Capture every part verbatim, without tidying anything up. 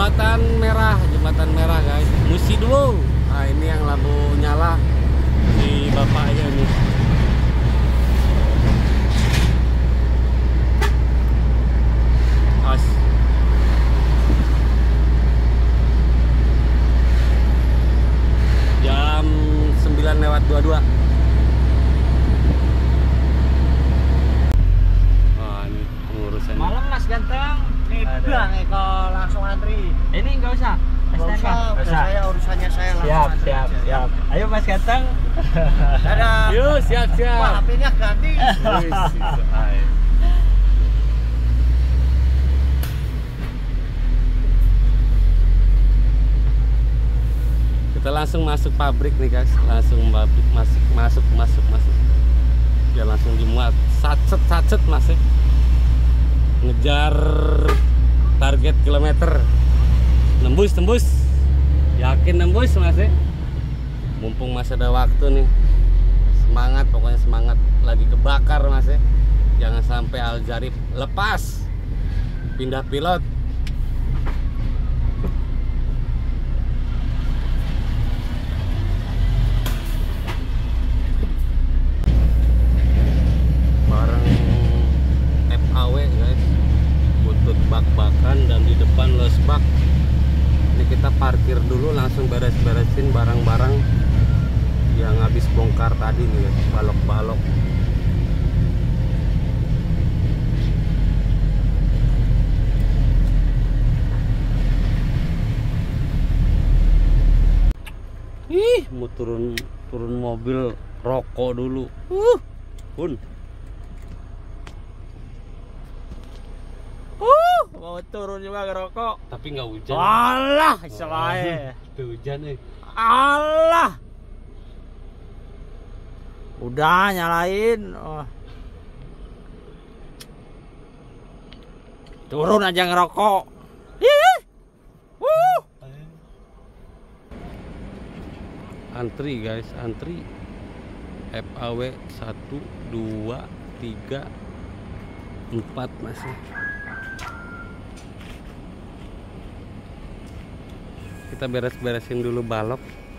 Jembatan merah, jembatan merah guys. Musi dulu. Nah ini yang lampu nyala di bapaknya nih. As. Jam sembilan lewat dua puluh dua. Wah ini pengurusan. Malam Mas Ganteng. Nebang Eko langsung antri. Ini enggak usah. Nggak usah, udah saya urusannya saya langsung. Siap, siap, siap. Ayo Mas Ganteng. Dadah. Yuk, siap, siap. Wah, H P-nya ganti. Kita langsung masuk pabrik nih guys, langsung pabrik masuk, masuk, masuk, masuk. Ya langsung dimuat, sacet, sacet masih. Ngejar target kilometer. Nembus, tembus. Yakin nembus masih. Mumpung masih ada waktu nih. Semangat, pokoknya semangat. Lagi kebakar masih. Jangan sampai Al Jarib lepas. Pindah pilot. Bareng F A W guys. Butut bak-bakan dan di depan losbak. Ini kita parkir dulu, langsung beres-beresin barang-barang yang habis bongkar tadi nih guys, balok-balok. Ih, mau turun turun mobil rokok dulu. Uh, pun. Uh, mau turun juga ngerokok. Tapi nggak hujan. Alah, istilahnya. Tuh hujan nih. Allah. Udah nyalain. Oh. Turun aja ngerokok. Ih. Uh. Antri guys, antri. F A W satu, dua, tiga, empat masih. Kita beres-beresin dulu balok.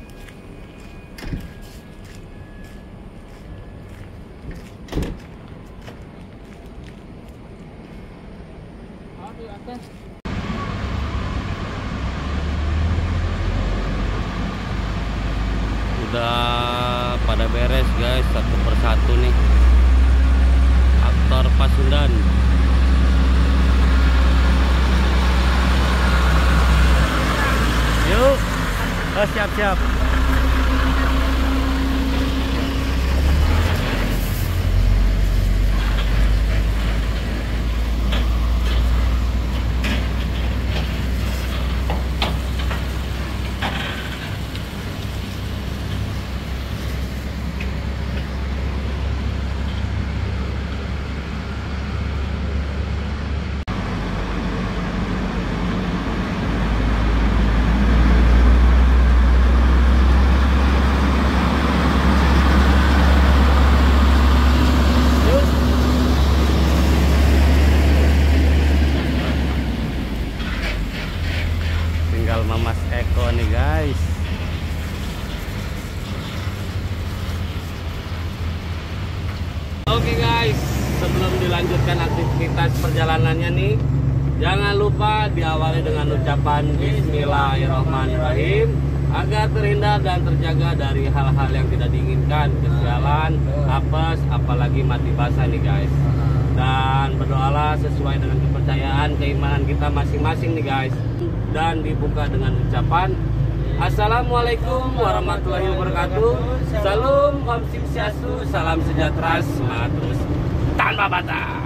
Udah pada beres guys, satu persatu nih. Aktor Pasundan. Yuk, oh, siap-siap. Mas Eko nih guys. Oke guys, sebelum dilanjutkan aktivitas perjalanannya nih, jangan lupa diawali dengan ucapan Bismillahirrahmanirrahim agar terhindar dan terjaga dari hal-hal yang tidak diinginkan, kesialan, apes, apalagi mati basah nih guys. Dan berdoalah sesuai dengan kepercayaan keimanan kita masing-masing nih guys. Dan dibuka dengan ucapan Assalamualaikum warahmatullahi wabarakatuh. Salam Om Swastiastu, salam sejahtera, semangat terus tanpa batas.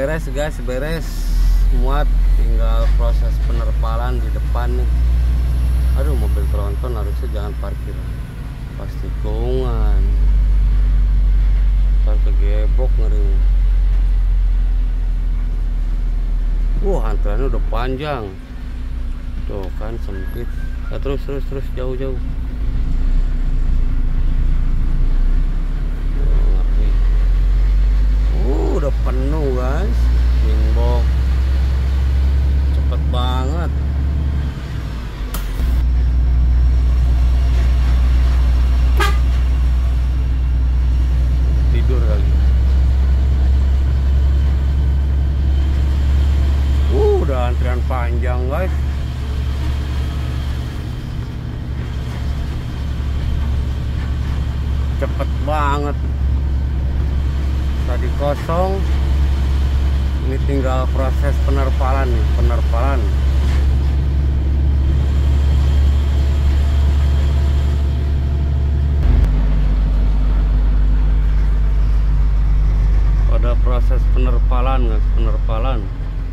beres guys, beres muat, tinggal proses penerpalan di depan nih. Aduh, mobil tronton harusnya jangan parkir pas tikungan, ntar kegebok ngeri. Wah, antriannya udah panjang tuh kan, sempit. Nah, terus terus terus jauh-jauh. Uh, udah penuh guys, inbox cepet banget. Tidur kali. Uh, udah antrian panjang guys. Cepet banget. Tadi kosong, ini tinggal proses penerpalan nih, penerpalan. Pada proses penerpalan guys, penerpalan.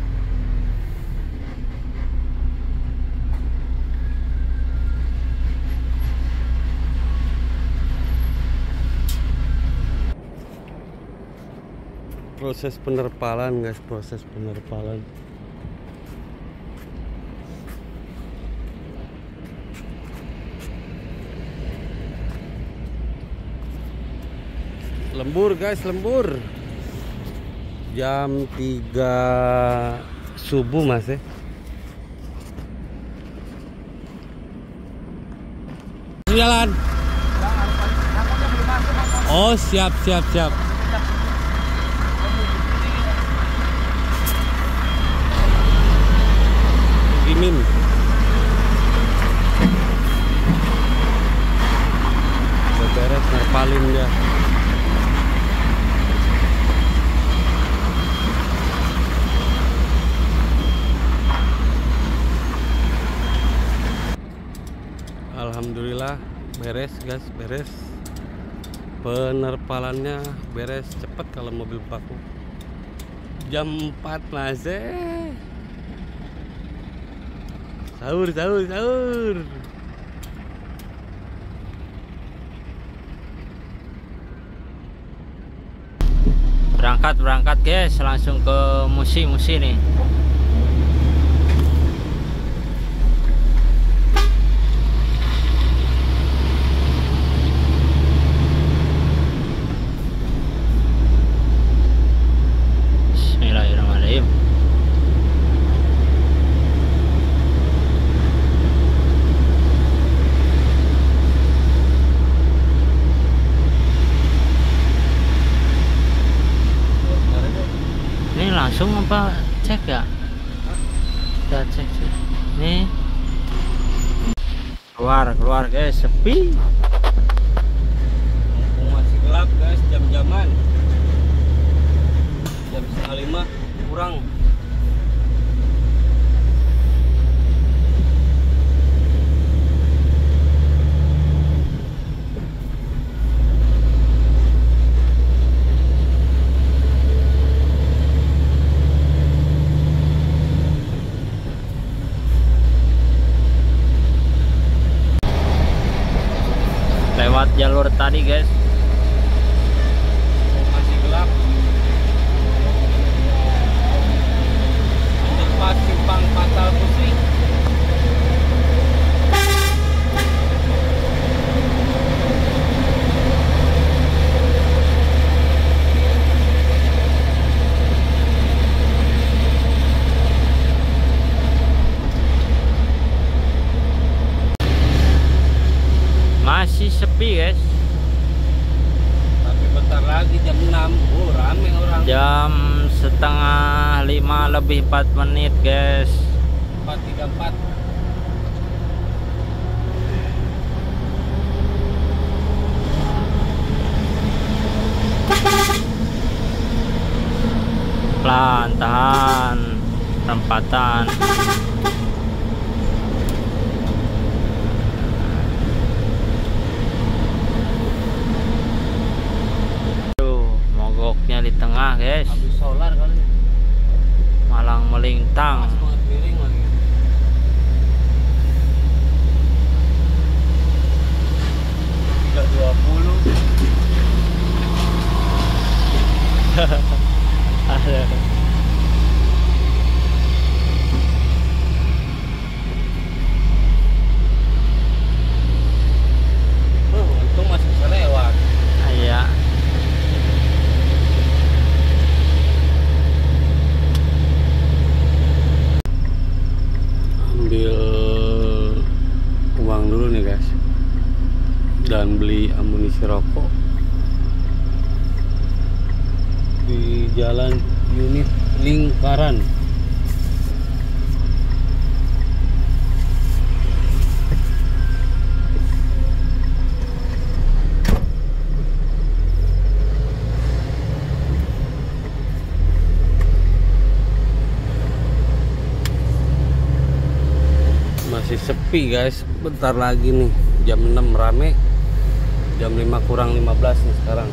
Proses penerpalan guys, proses penerpalan. Lembur guys, lembur. Jam tiga subuh mas ya. Jalan. Oh, siap siap siap. Min. Beres nerpalin dia. Alhamdulillah beres guys, beres. Penerpalannya beres cepet kalau mobil paku. Jam empat mas eh. Sahur, sahur, sahur. Berangkat, berangkat guys, langsung ke Musi-Musi nih. Bismillahirrahmanirrahim. Langsung apa cek ya? Udah cek sih. Nih. Keluar, keluar guys, sepi. Masih gelap guys, jam-jaman. Jam setengah lima kurang. Lewat jalur tadi guys, masih gelap. Underpass simpang Patal Pusri. masih sepi guys. Tapi bentar lagi jam enam, oh rame orang. Jam setengah lima lebih empat menit guys. Empat tiga empat. Pelan, tahan, perempatan. Aduh, mogoknya di tengah guys. Habis solar kali. uang dulu nih guys, dan beli amunisi rokok di jalan unit Lingkaran. Masih sepi guys, bentar lagi nih jam enam rame, jam lima kurang lima belas nih sekarang.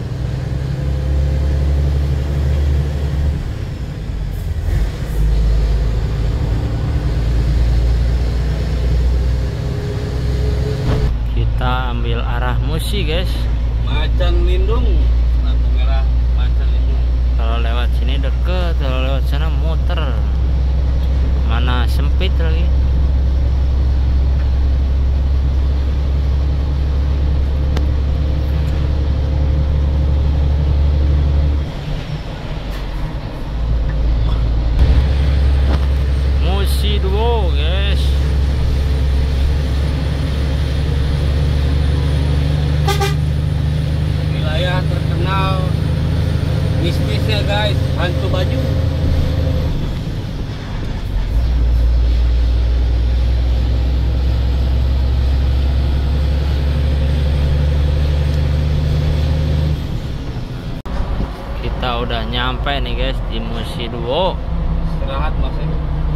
Kita ambil arah Musi guys, Macan Lindung, lampu merah Macan Lindung. kalau lewat sini deket, kalau lewat sana muter, mana sempit lagi. Musi Duo guys, Wilayah terkenal mistisnya guys, hantu baju. kita udah nyampe nih guys di Musi Duo. Istirahat masih.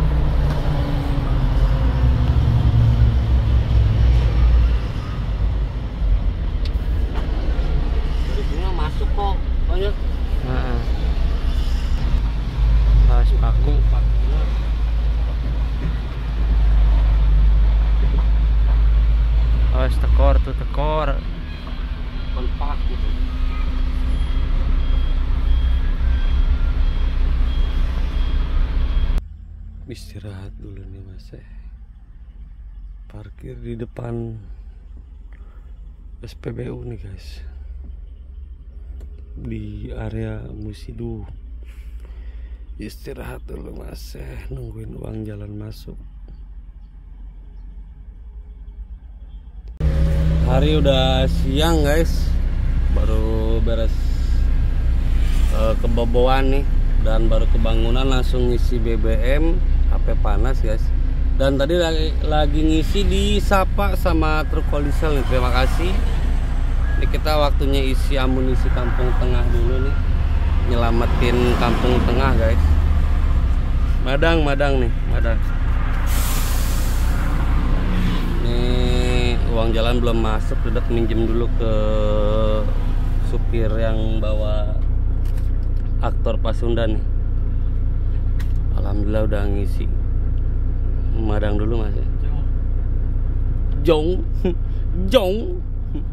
Duduknya masuk kok banyak. Nah, pas paku. Oh, tekor tuh tekor. Konpak gitu. Istirahat dulu nih mas. Parkir di depan S P B U nih guys, di area Musidu. Istirahat dulu mas, nungguin uang jalan masuk. Hari udah siang guys, baru beres uh, keboboan nih, dan baru kebangunan langsung ngisi B B M. H P panas guys, dan tadi lagi, lagi ngisi di Sapa sama truk Kolisel nih. Terima kasih. Ini kita waktunya isi amunisi Kampung Tengah dulu nih, nyelamatin Kampung Tengah guys. Madang, Madang nih, Madang. Nih uang jalan belum masuk, udah minjem dulu ke supir yang bawa aktor Pasundan nih. Alhamdulillah udah ngisi. Madang dulu mas ya. Jong, jong.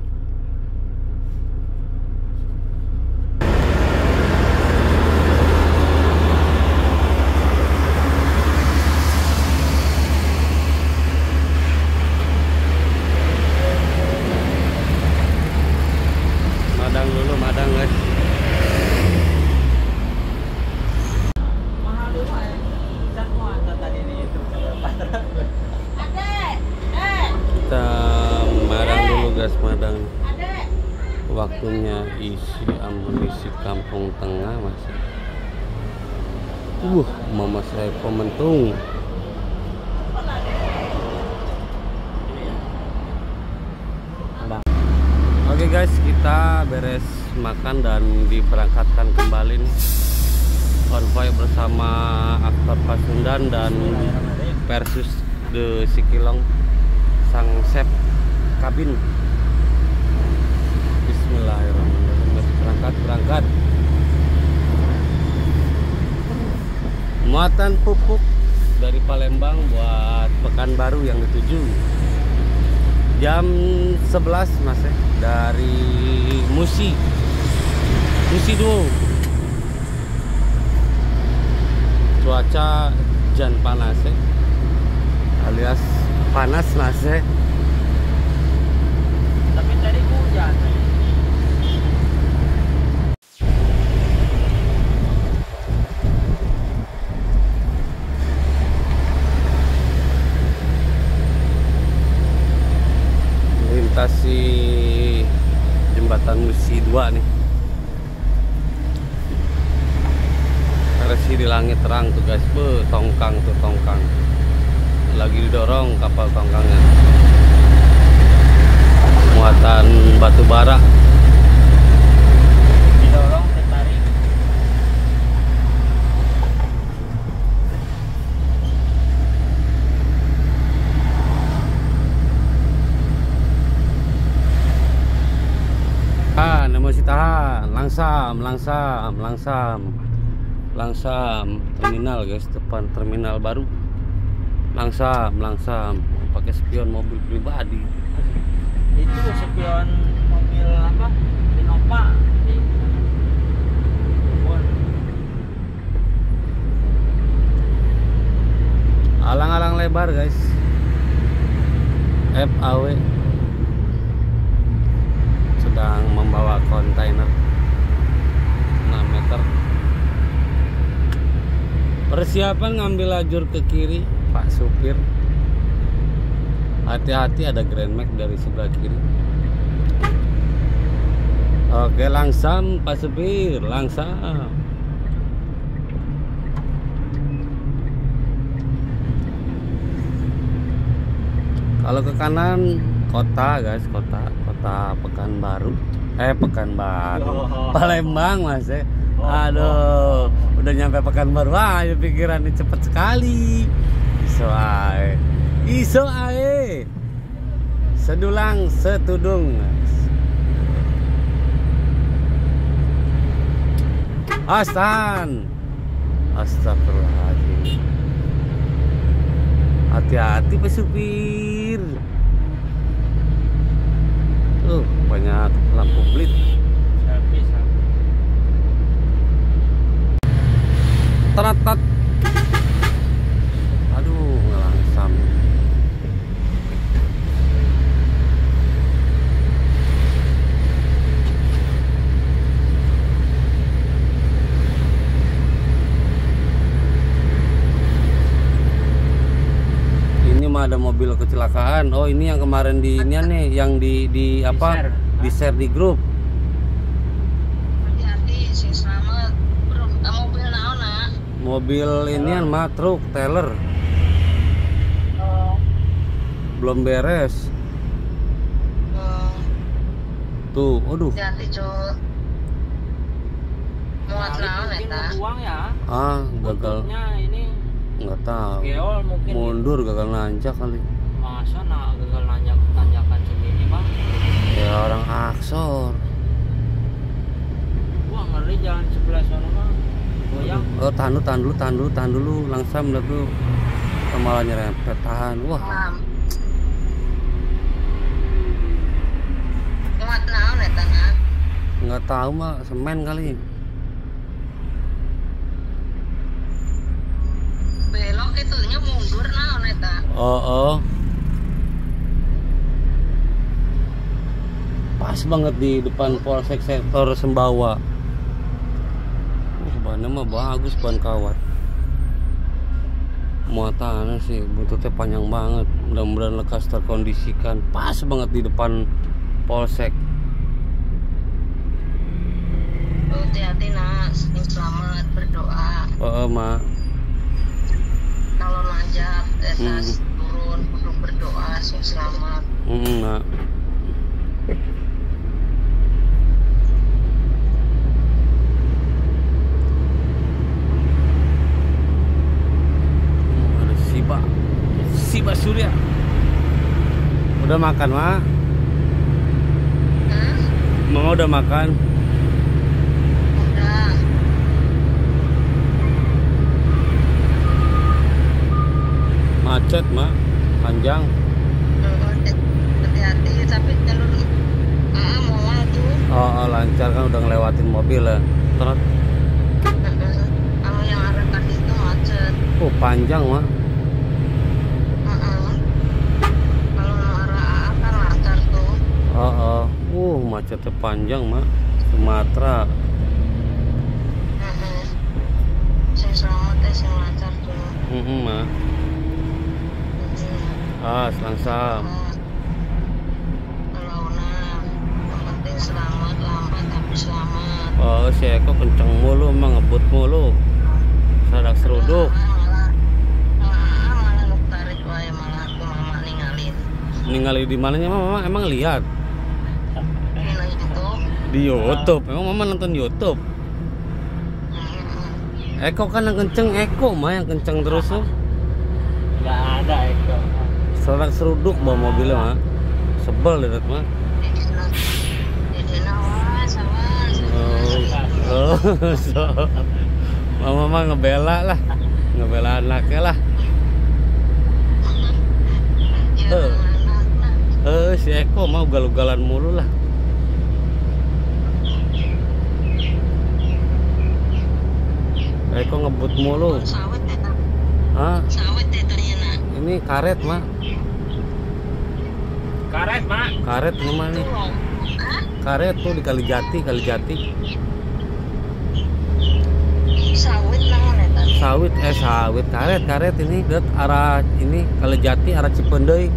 Madang dulu, Madang guys. Kita Madang dulu guys, Madang. Waktunya isi amunisi Kampung Tengah masih. Uh, mama saya komentung. Oke guys, kita beres makan dan diberangkatkan kembali nih. Konvoy bersama aktor Pasundan dan versus The Sikilong sang chef kabin. Bismillahirrahmanirrahim. Berangkat, berangkat. Muatan pupuk dari Palembang buat Pekanbaru yang dituju. Jam sebelas mas ya, dari Musi Musi Duo. Cuaca jan panas ya, alias panas mas ya. Tapi tadi hujan. melintasi jembatan Musi dua nih. Resi di langit terang tuh guys, be, tongkang tuh tongkang. Lagi didorong kapal tongkangnya. Muatan batu bara. Didorong ditarik. Tahan, emosi tahan, langsam, langsam, langsam, langsam. Terminal guys, depan terminal baru. Langsam, langsam. Pakai spion mobil pribadi. Itu spion mobil apa? Innova. Alang-alang lebar guys. F A W sedang membawa kontainer enam meter. Persiapan ngambil lajur ke kiri, Pak supir. Hati-hati, ada Grand Max dari sebelah kiri. Oke, langsam Pak supir, langsam. Kalau ke kanan kota guys, kota kota Pekanbaru. Eh Pekanbaru. Oh. Palembang Mas ya. Aduh, udah nyampe Pekanbaru. Wah, ya pikiran ini cepet sekali. Iso ae. Iso ae. Sedulang setudung. Astan. Astagfirullahaladzim. Hati-hati Pak supir. Tuh, banyak lampu blit. Teratat. Aduh, ngelangsam. Ada mobil kecelakaan. Oh, ini yang kemarin di ini nih, yang di di apa? Di share di grup. Hati-hati sing selamat. Bro, mobil naon nah? Mobil inian mah truk trailer. Oh. Belum beres. Oh. Tuh, aduh. Hati-hati, Cuk. Muat naon eta? Uang ya? Ah, gagal. Ini nggak tahu. Geol mungkin mundur gagal nanjak kali. Masa nah gagal nanjak tanjakan sendiri bang? Ya orang aksor. Wah ngeri jalan sebelah sana bang. Goyang. Oh tahan dulu, tahan dulu, tahan dulu, tahan dulu, langsam dulu. Malah nyerempet, tahan. Wah. Muat naon eta nah? Nggak tahu mah, semen kali. Belok itunya mundur naon eta? Oh, oh. Pas banget di depan Polsek sektor Sembawa. Uh, bannya mah bagus, ban kawat. Muatannya sih buntutnya panjang banget. Mudah-mudahan lekas terkondisikan. Pas banget di depan Polsek. Hati-hati nak, selamat berdoa. Oh, oh mak. Kalau nanjak eta Hmm. turun kudu berdoa sing selamat. Hmm, mak. Oh, ada Siba. Siba Surya. Udah makan, mak? Hah? Mama udah makan? Udah. Macet mak, panjang. Hati-hati tapi jalur ah mau tuh. Oh, oh lancar kan, udah ngelewatin mobil ya. Terus Kalau yang arah tadi itu macet. oh panjang mak. Heeh. Kalau arah A kan lancar tuh. Oh, oh. Uh macetnya panjang mak. Sumatera. Heeh. Sing selamat teh sing lancar tuh. Heeh mak. Ah langsam. Kalau si Eko kenceng mulu, emang ngebut mulu. Sadak seruduk. Malah malah malah nuk tarik wae malah aku mama ninggalin. Ningali di mananya mama? Emang lihat Ini itu. di YouTube. Emang mama nonton YouTube? Eko kan yang kenceng, Eko mah yang kenceng terus tuh. Nggak ada Eko. Sadak seruduk bawa mobilnya mah. Sebel deh mah. Di dina di dina was awas. Oh, so. Mama mah ngebela lah, ngebela anaknya lah. Eh, eh si Eko mau ugal-ugalan mulu lah. Eko ngebut mulu. Sawit eta. Hah? Sawit eta ternyata. Ini karet mah, Karet, Mak. karet ini mah nih. Hah? Karet tuh di Kalijati, Kalijati. Sawit naon eta? Sawit, eh sawit, karet, karet ini ke arah ini Kalijati, arah Cipendei.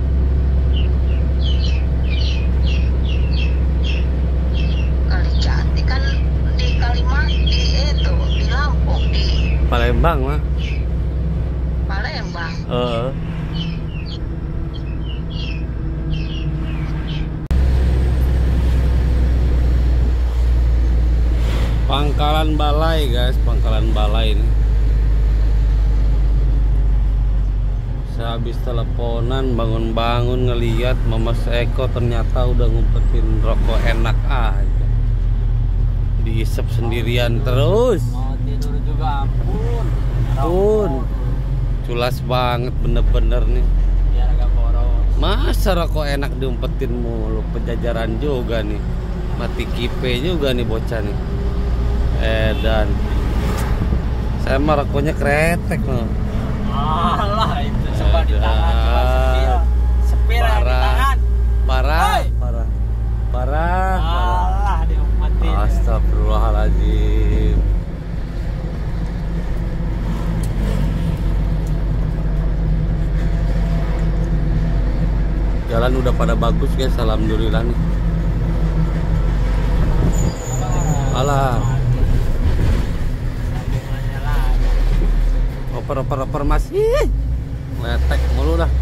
Kalijati kan di Kalimat di itu di Lampung di Palembang mah. Palembang. Heeh. Pangkalan Balai guys, Pangkalan Balai ini. Saya habis teleponan, bangun-bangun ngeliat Mama Eko ternyata udah ngumpetin rokok enak aja. Diisep sendirian terus. Mau tidur juga ampun. Pun culas banget bener-bener nih. Biar agak boros. Masa rokok enak diumpetin mulu, pejajaran juga nih. Mati kipe juga nih bocah nih. Eh dan saya mah rokoknya kretek loh. Alah itu coba di tangan, coba sepir. Sepir yang di Parah. tangan. Parah, Hai. parah, parah, parah. Alah diumpetin. Astagfirullahaladzim. Jalan udah pada bagus guys, alhamdulillah nih. Alah, Sambungannya lagi. oper-oper-oper masih letek mulu dah.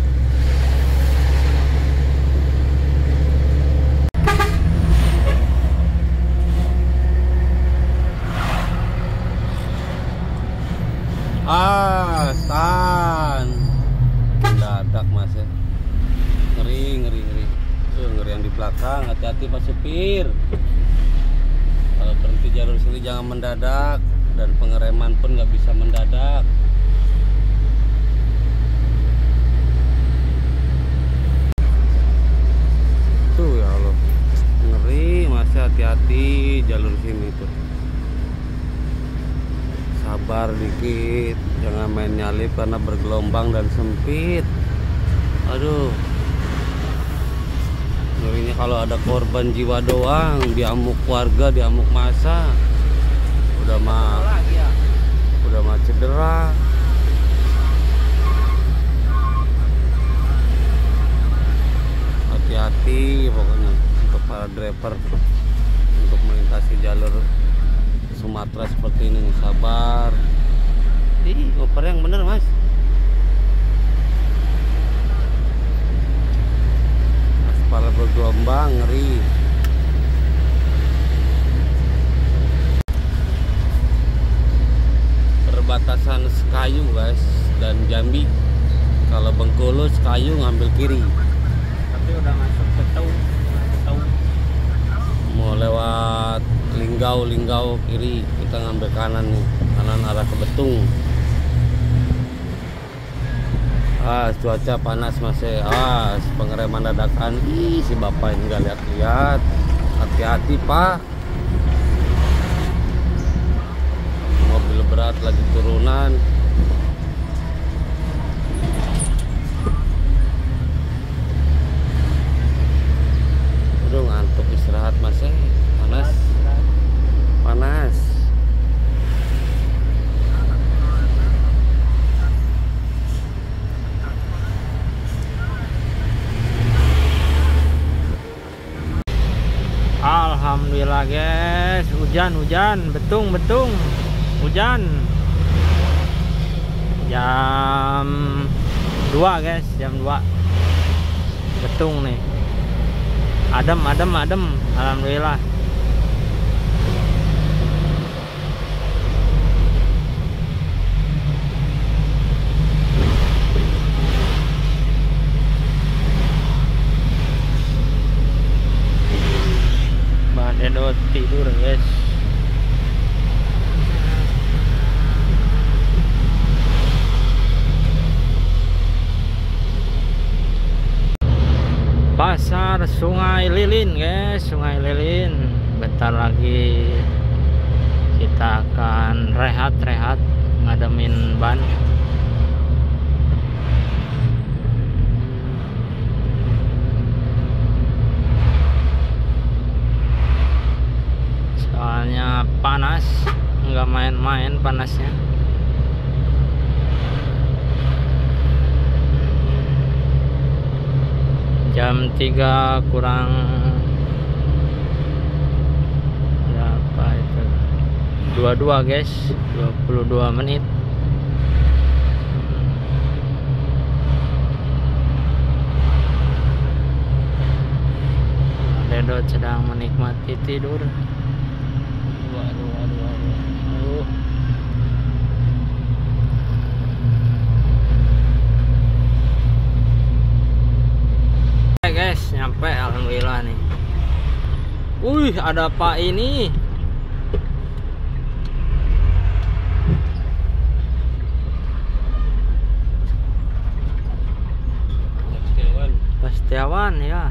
Ah, stan. Mendadak mas ya. Ngeri, ngeri, ngeri. Tuh, ngeri yang di belakang. Hati-hati Pak Supir. Kalau berhenti jalur sini jangan mendadak. Dan pengereman pun nggak bisa mendadak. Tuh ya Allah. Ngeri, masih hati-hati jalur sini tuh. Sabar dikit, jangan main nyalip karena bergelombang dan sempit. Aduh, ngerinya kalau ada korban jiwa doang, diamuk warga, diamuk massa, udah mah, Lagi ya. udah mah cedera. Hati-hati pokoknya untuk para driver untuk melintasi jalur Sumatera seperti ini, sabar. Ih, ngoper yang bener mas. Aspal bergelombang, ngeri. Perbatasan Sekayu guys dan Jambi. Kalau Bengkulu Sekayu ngambil kiri. Tapi udah masuk ke tau. Tau. Mau lewat Linggau, Linggau kiri, kita ngambil kanan nih, kanan arah ke Betung. Ah, cuaca panas masih. Ah, pengereman dadakan. Ih, si bapak ini nggak lihat-lihat. Hati-hati pak. Mobil berat lagi turunan. Udah ngantuk, istirahat masih. Panas. Panas. Alhamdulillah guys, hujan hujan, betung betung, hujan. Jam dua guys, jam dua. Betung nih. Adem adem adem, alhamdulillah. Edo tidur guys. Pasar Sungai Lilin guys, Sungai Lilin. Bentar lagi kita akan rehat-rehat ngademin ban. Soalnya panas, nggak main-main panasnya. Jam tiga kurang berapa itu? dua puluh dua guys, dua puluh dua menit. Dedot sedang menikmati tidur. Waduh, waduh, waduh. Oke guys, nyampe alhamdulillah nih. Wih, ada Pak ini. Pak Setiawan ya.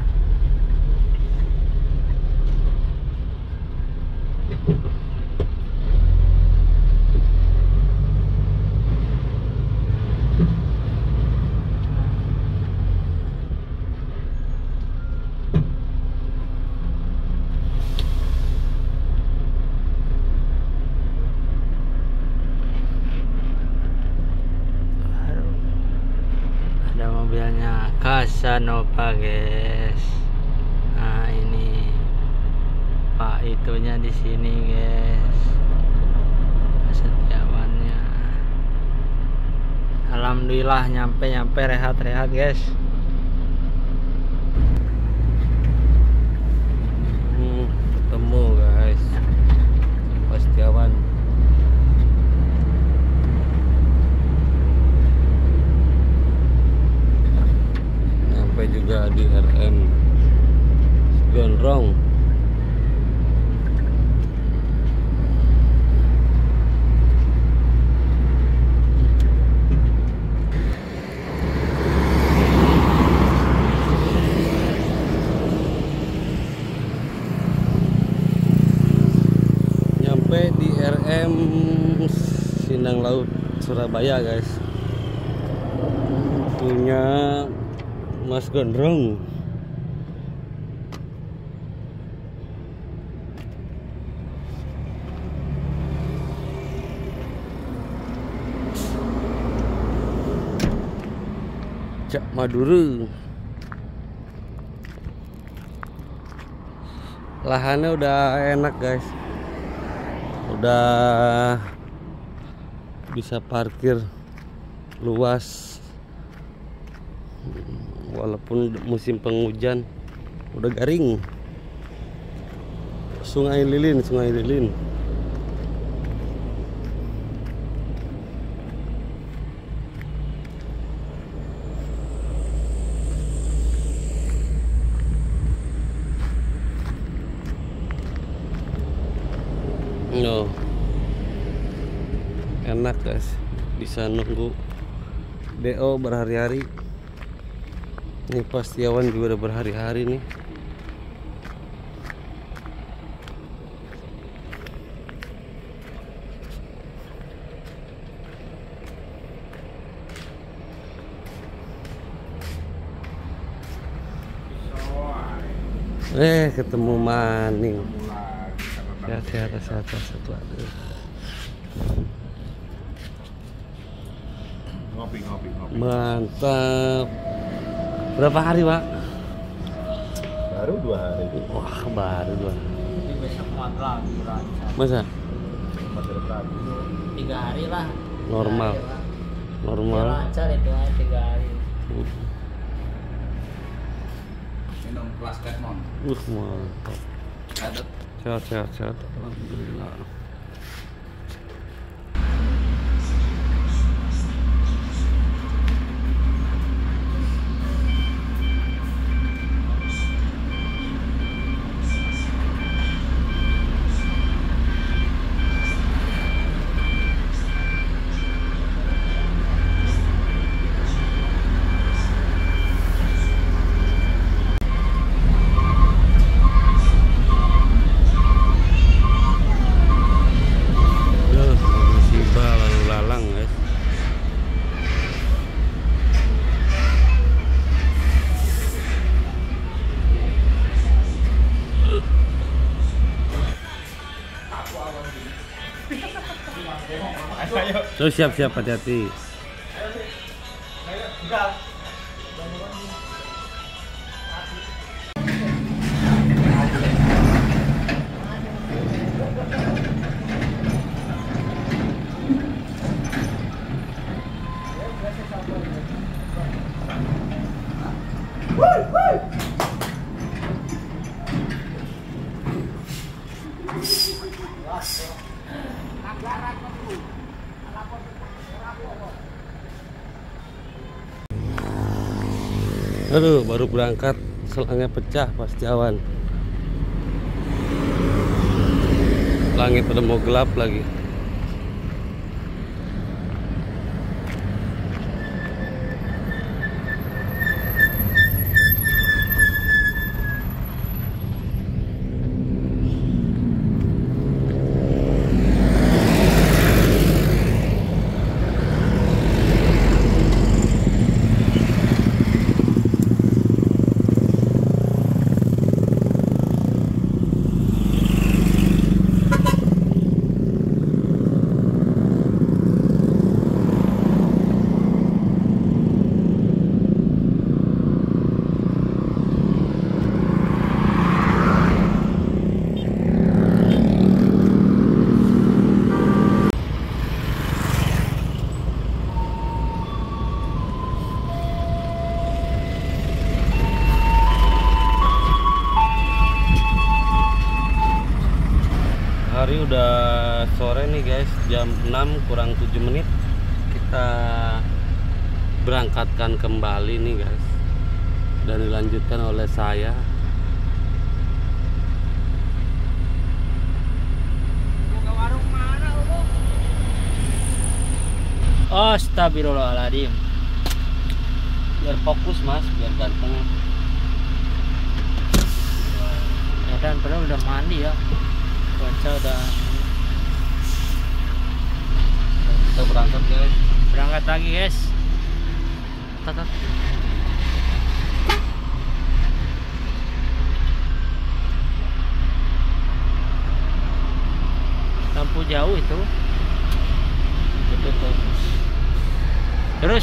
Mobilnya Casanova guys. Nah ini Pak itunya di sini guys, Setiawannya. Alhamdulillah nyampe nyampe rehat-rehat guys. Hmm, ketemu guys Pak Setiawan. Juga di R M Gondrong. Nyampe di R M Sindang Laut Surabaya guys, punya Mas Gondrong. Cak Madura. Lahannya udah enak guys, udah bisa parkir luas. Walaupun musim penghujan udah garing. Sungai Lilin, Sungai Lilin. No. Enak guys, bisa nunggu D O berhari-hari. Ini Pak Setiawan juga udah berhari-hari nih. Eh, ketemu maning. Sehat-sehat, sehat-sehat satu lagi. Ngopi, ngopi, ngopi. Mantap. Berapa hari, Pak? Baru dua hari. Wah, baru dua hari. besok muat lagi lah. Masa? Tiga hari lah. Normal. Hari lah. Normal. Ya, lancar itu lah tiga hari. Minum plastik mon. Uh, mantap. Sehat, sehat, sehat. Alhamdulillah. So siap-siap, hati-hati. Aduh, baru berangkat selangnya pecah pas jawan. Langit udah mau gelap lagi. Hari udah sore nih guys, jam enam kurang tujuh menit. Kita berangkatkan kembali nih guys, dan dilanjutkan oleh saya. Buka warung mana lu? Astagfirullahaladzim. Biar fokus mas, biar ganteng. Ya dan padahal udah mandi ya. Cuaca udah. Kita berangkat guys. Berangkat lagi guys. Tatat. Lampu jauh itu. Betul tuh. Terus.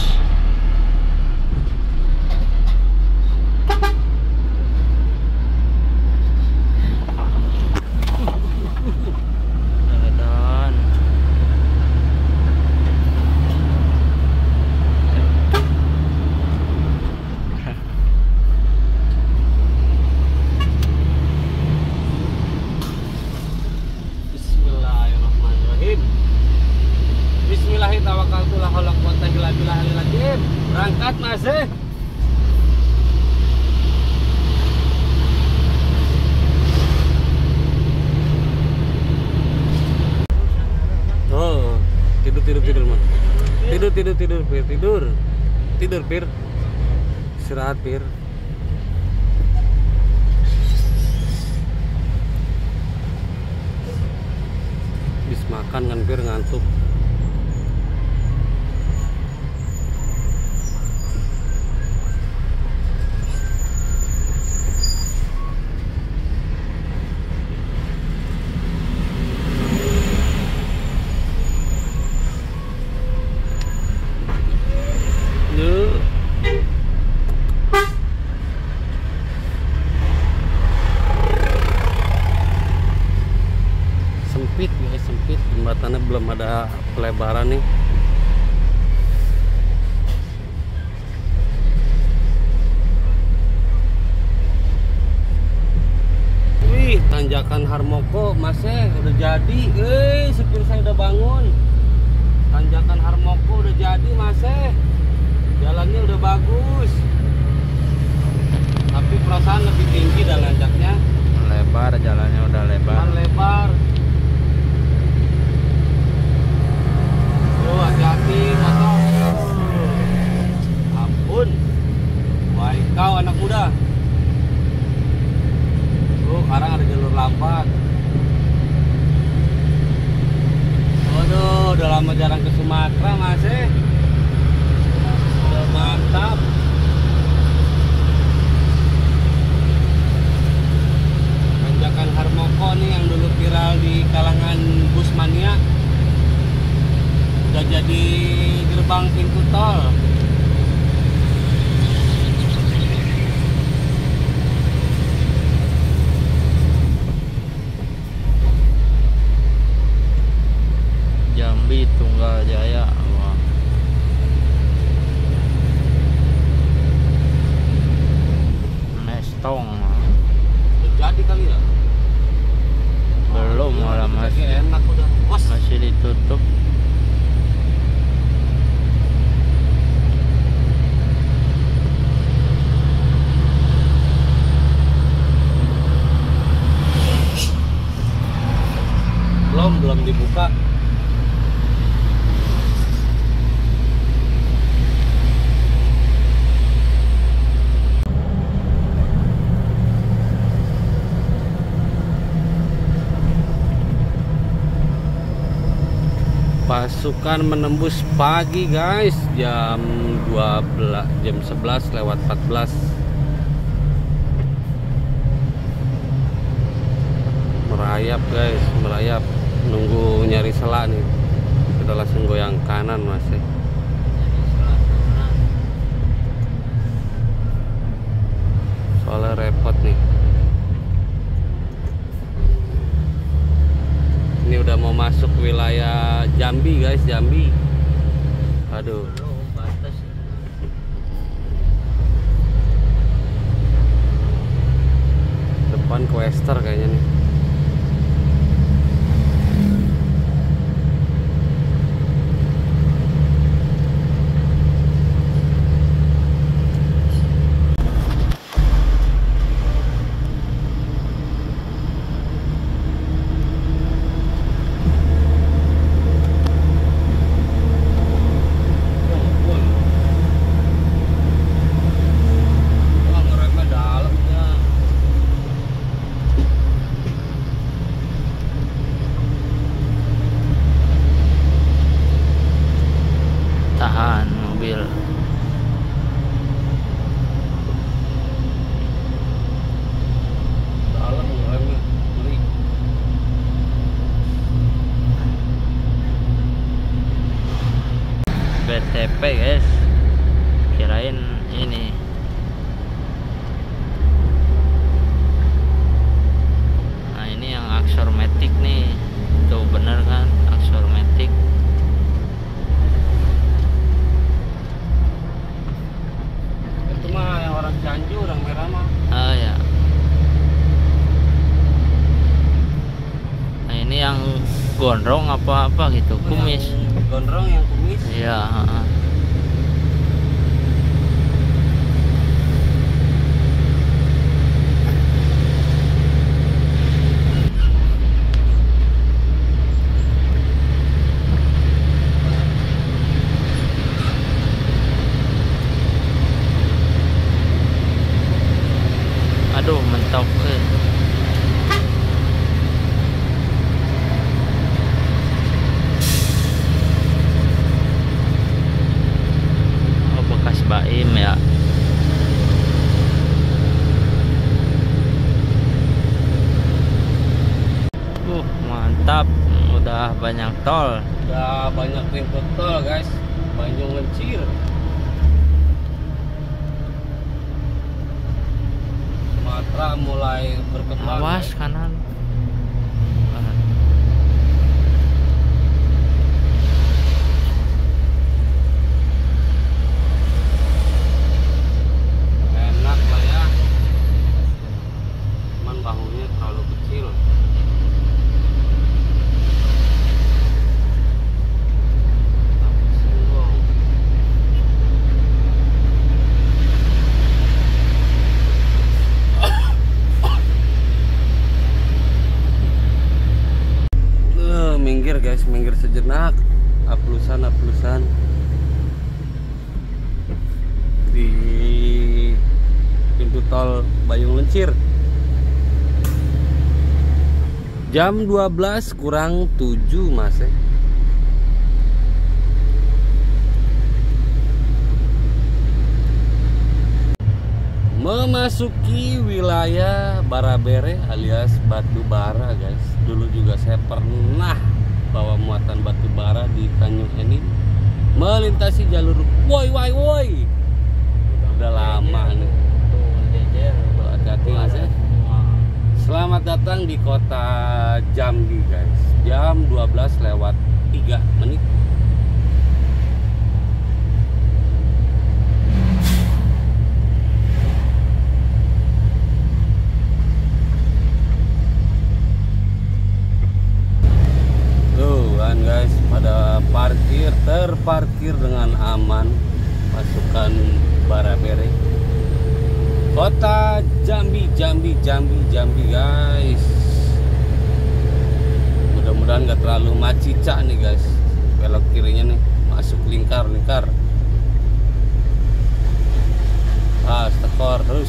Bismillahirrahmanirrahim. Berangkat masih. Oh, tidur tidur tidur mah. Tidur tidur tidur pir tidur. Tidur pir. Istirahat pir. Bis makan kan pir ngantuk. jembatannya belum ada pelebaran nih. Wih, tanjakan Harmoko masih udah jadi. Eh, supir saya udah bangun. Tanjakan Harmoko udah jadi masih. Jalannya udah bagus. Tapi perasaan lebih tinggi dan nanjaknya. Lebar, jalannya udah lebar. Jalan lebar. Oh, hati-hati motor. Ampun. Wah, kau anak muda. Oh, sekarang ada jalur lambat. Waduh, udah lama jarang ke Sumatera masih. Udah mantap. Tanjakan Harmoko nih yang dulu viral di kalangan bus mania udah jadi gerbang pintu tol. Jambi Tunggal Jaya. Wah. Mestong. Udah jadi kali ya? Belum, malah masih enak udah. Was. Masih ditutup. Belum, belum dibuka. Pasukan menembus pagi guys, jam dua belas, jam sebelas lewat empat belas. Merayap guys, merayap, nunggu nyari sela nih. Kita langsung goyang kanan masih. Soalnya repot nih. Ini udah mau masuk wilayah Jambi guys, Jambi. Aduh. Depan Quester kayaknya nih. Tahan mobil. Dalam remnya, beli. B T P guys, kirain ini. Nah ini yang Axor Matic nih, tuh bener kan, Axor Matic. Itu mah yang orang Cianjur, orang merah mah. Oh ya. Nah ini yang gondrong apa-apa gitu, kumis. Yang gondrong yang kumis. Iya. heeh. Aduh, mentok. eh. Oh, bekas Baim ya. Uh, mantap. Udah banyak tol. Udah banyak pintu tol guys, Banyu Mencir. Sumatera mulai berkembang. Awas guys. kanan. jalurnya terlalu kecil. Minggir guys, minggir sejenak. Aplusan, aplusan di pintu tol Bayung Lencir. Jam dua belas kurang tujuh mas ya. Memasuki wilayah Barabere alias batu bara guys. Dulu juga saya pernah bawa muatan batu bara di Tanjung Enim, melintasi jalur woi woi woi. Udah lama nih. Hati-hati mas ya. Selamat datang di kota Jambi guys. Jam dua belas lewat tiga menit. Guys, pada parkir terparkir dengan aman, pasukan Barabere, kota Jambi, Jambi, Jambi, Jambi guys. Mudah-mudahan nggak terlalu macica nih guys. Belok kirinya nih, masuk lingkar, lingkar. Ah, tekor terus.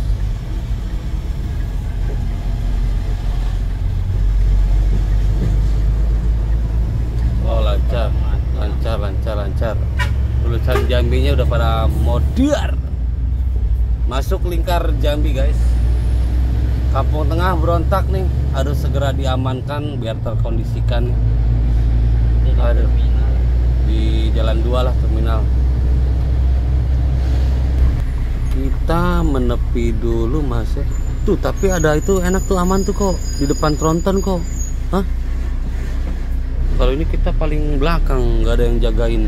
Oh lancar, lancar, lancar, lancar. Tulisan Jambinya udah pada modern. Masuk lingkar Jambi guys. Kampung Tengah berontak nih, harus segera diamankan biar terkondisikan. Ada di jalan dua lah terminal. Kita menepi dulu mas ya. Tuh tapi ada itu enak tuh, aman tuh kok di depan tronton kok. Hah? Kalau ini kita paling belakang, nggak ada yang jagain.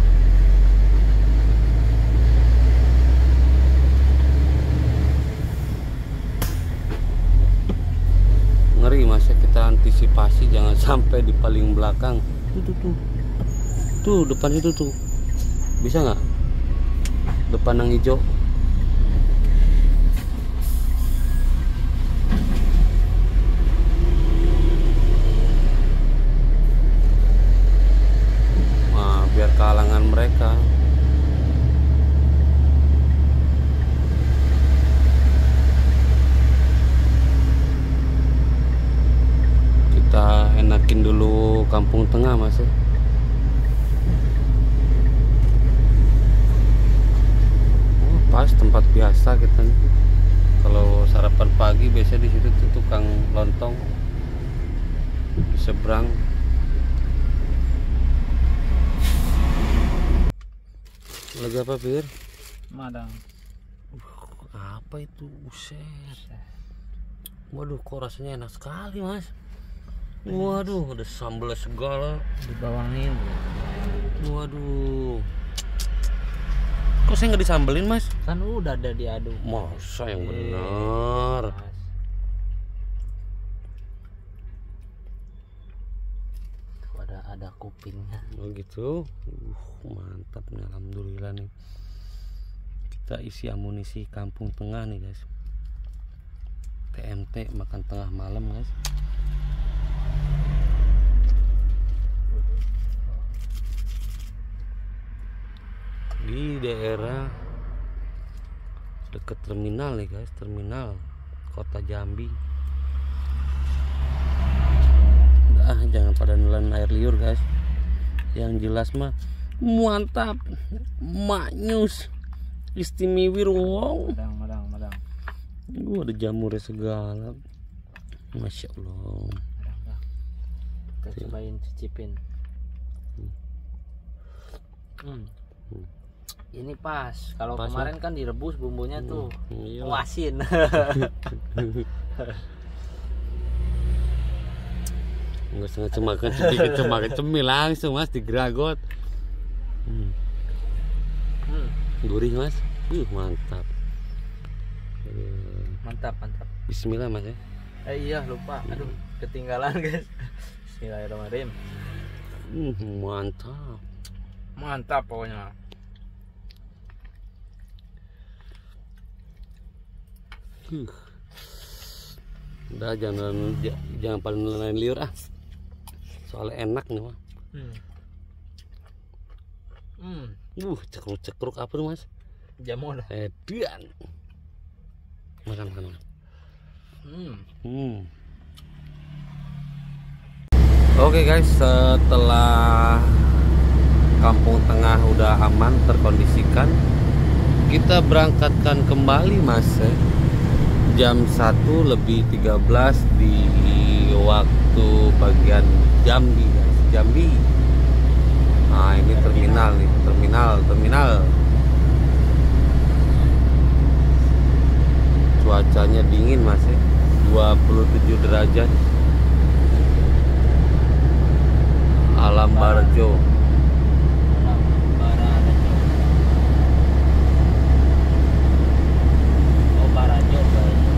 Ngeri mas ya, kita antisipasi jangan sampai di paling belakang. Tuh tuh tuh, tuh depan itu tuh, bisa nggak? Depan yang hijau. Biar kehalangan mereka. Kita enakin dulu Kampung Tengah mas ya. Oh, pas tempat biasa kita nih. Kalau sarapan pagi biasanya di situ tuh tukang lontong di seberang. Lagi apa Pir? Madang. Uh, apa itu? Buset. Waduh, kok rasanya enak sekali mas. Waduh, ada sambal segala. Dibawangin. Waduh. Kok saya nggak disambelin mas? Kan udah ada diaduk. Masa yang benar. Ada ada kupingnya. Oh gitu. Uh, mantap nih, alhamdulillah nih. Kita isi amunisi Kampung Tengah nih guys. T M T makan tengah malam guys. Di daerah dekat terminal nih guys, terminal kota Jambi. Ah, jangan pada nelan air liur guys. Yang jelas mah mantap, maknyus, istimewir wow. Madang, madang, madang. Gua ada jamurnya segala, masya Allah. Madang, madang. Kita cobain cicipin. Hmm. Hmm. Ini pas. Kalau kemarin kan direbus bumbunya hmm. tuh iya. Asin. Nggak sengaja makan sedikit makan cemil langsung mas digeragot. Hmm. Hmm. Gurih mas, uh mantap. Mantap mantap. Bismillah mas ya. Eh, iya lupa, aduh ketinggalan guys. Bismillahirrahmanirrahim. Hmm, mantap. Mantap pokoknya. Huh. Udah jangan jangan paling lain liur ah. Soalnya enak nih mah. Hmm. Hmm. Uh, cekruk-cekruk apa tuh Mas? Jamur. Edian. Makan makan. Hmm. Hmm. Oke guys, setelah Kampung Tengah udah aman terkondisikan, kita berangkatkan kembali Mas. Jam satu lebih tiga belas di waktu bagian Jambi guys. Jambi. Nah, ini terminal nih, terminal, terminal. Cuacanya dingin Mas ya. dua puluh tujuh derajat. Alam Barjo. Oh, Barajo, Barajo.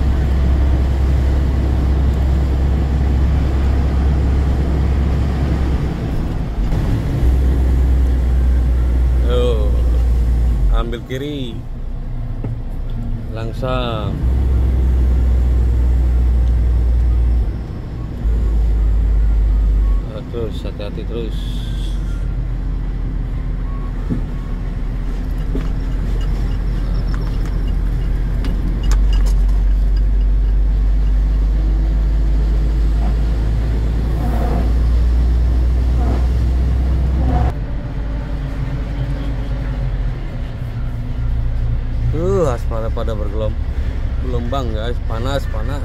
Oh, ambil kiri. Langsung. Terus hati-hati terus. Uh, aspalnya pada bergelom gelombang guys, panas panas.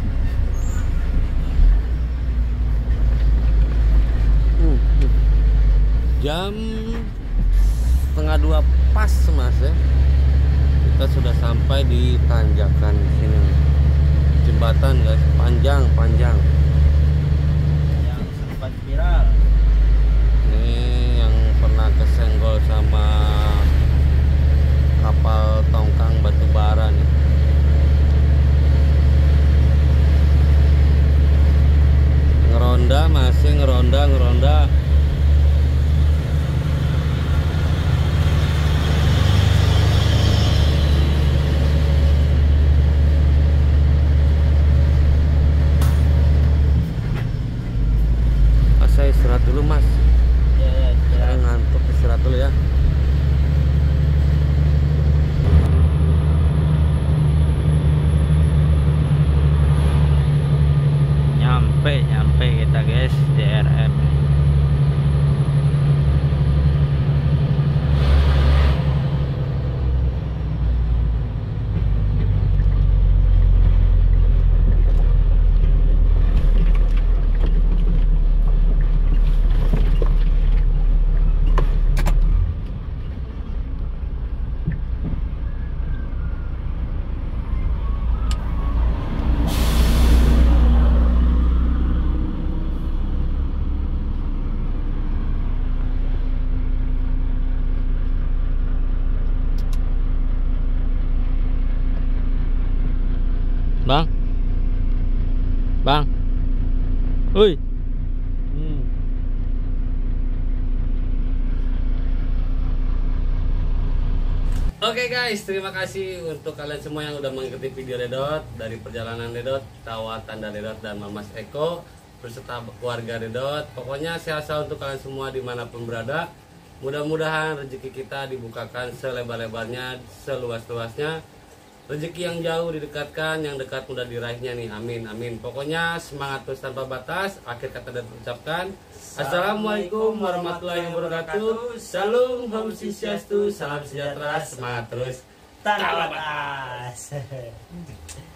Hmm, jam setengah dua pas Mas ya. Kita sudah sampai di tanjakan sini. Jembatan guys, panjang panjang. Yang sempat viral. Ini yang pernah kesenggol sama kapal tongkang batu bara nih. Ngeronda masih ngeronda ngeronda. Ah, saya istirahat dulu Mas. Ya, ya, Saya ngantuk, istirahat dulu ya. nyampe nyampe kita guys D R M. Bang, bang, woi. Hmm. Oke guys, terima kasih untuk kalian semua yang udah mengikuti video Redot dari perjalanan Redot, Tawa Tanda Redot dan Mamas Eko beserta keluarga Redot. Pokoknya sehat selalu untuk kalian semua dimanapun berada. Mudah-mudahan rezeki kita dibukakan selebar-lebarnya, seluas-luasnya. Rezeki yang jauh didekatkan, yang dekat mudah diraihnya nih, amin amin. Pokoknya semangat terus tanpa batas. Akhir kata dan ucapkan assalamualaikum warahmatullahi wabarakatuh. Salam Om Swastiastu, salam sejahtera, semangat terus Tanpa batas.